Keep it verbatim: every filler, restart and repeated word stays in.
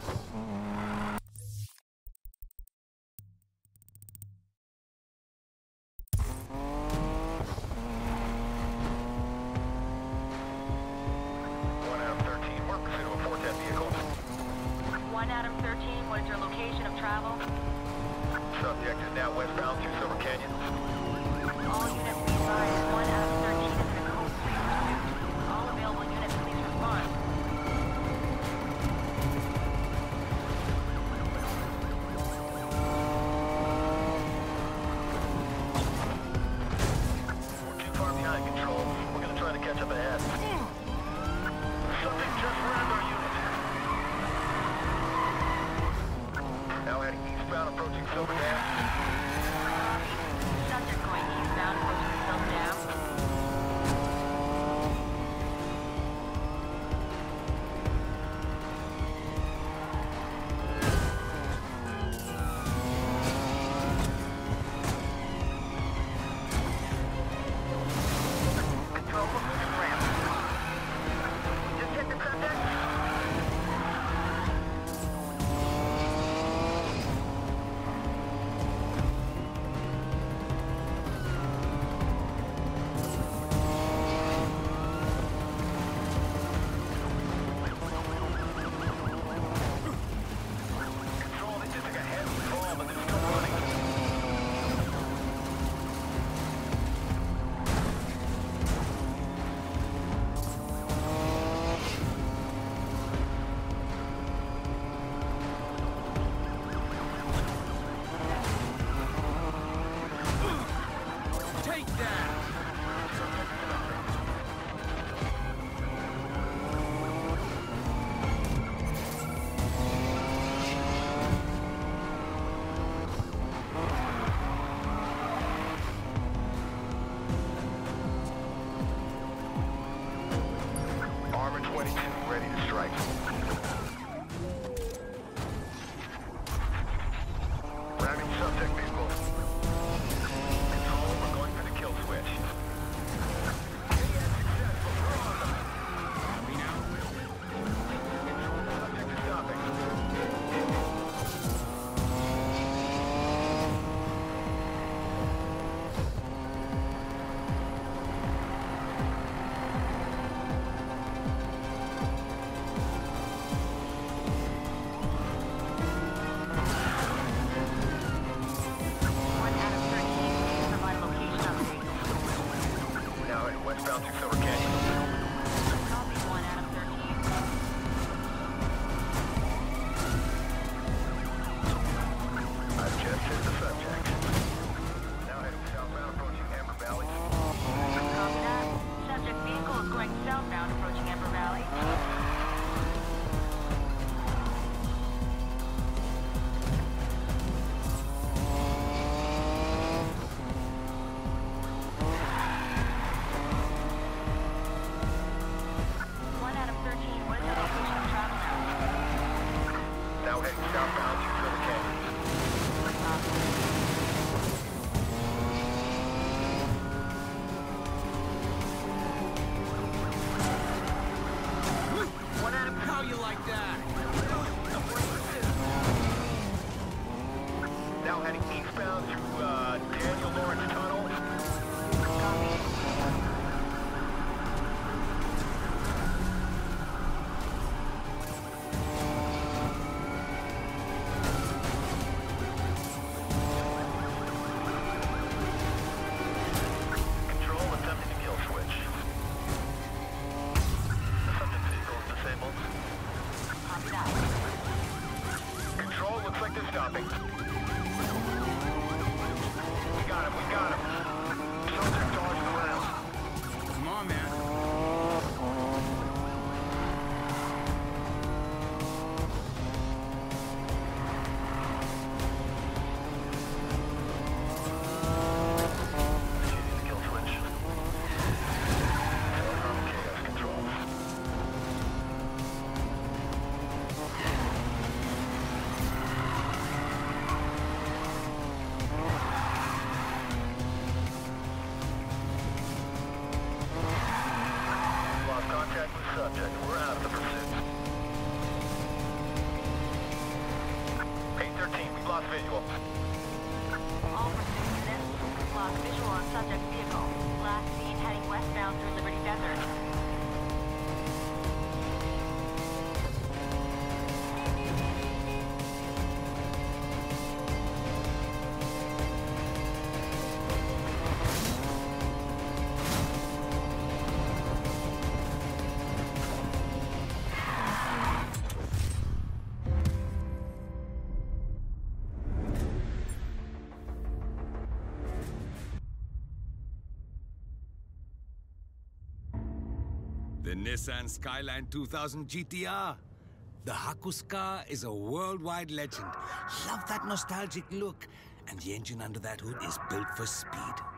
Subject is now westbound through Silver Canyon. All units be advised, one out of thirteen is in a code three pursuit. All available units, please respond. We're too far behind control. We're gonna try to catch up ahead. Something just rammed our unit. Now heading eastbound, approaching Silver Dam. Subject going eastbound, approaching Silver Dam. Control, we're moving ramp. Just hit the subject. Control, they just took a heavy fall, but they're still running. Take that! Armor twenty-two, ready to strike. Ramming subject vehicle. Control, we're going for the kill switch. They had success, but we're on them. We now? Control, the subject is stopping. One out of thirteen, please provide location update. Now heading westbound through Silver Canyon. Copy, one out of thirteen. I've just hit the subject. Now heading southbound, approaching Amber Valley. Copy that. Subject vehicle is going southbound, approaching Amber Valley. One out of thirteen, what is the location of travel now? Now heading southbound through Silver Canyon. What out of how you like that? Now heading eastbound through uh, Daniel Lawrence Tunnel. Control, attempting to kill switch. The subject vehicle is disabled. Copy that. Control, looks like they're stopping. We got him, we got him. Subject dodged around. Come on, man. Choosing the kill switch. Telecom chaos control. lost visual. All pursuit units. Lost visual on subject vehicle. Last seen heading westbound through Liberty Desert. The Nissan Skyline two thousand G T R. The Hakuska is a worldwide legend. Love that nostalgic look. And the engine under that hood is built for speed.